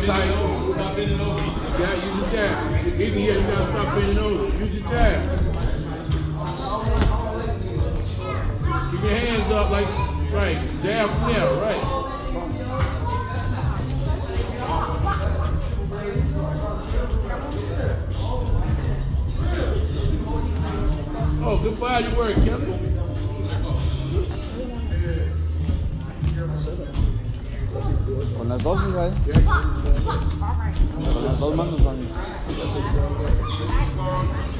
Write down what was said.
tight. Yeah, use your jab. Even here, you gotta stop bending over. Use your jab. Keep your hands up like, right. Jab from there, right. Oh, good body work, Kevin. Con las dos, Miguel. Con las dos manos,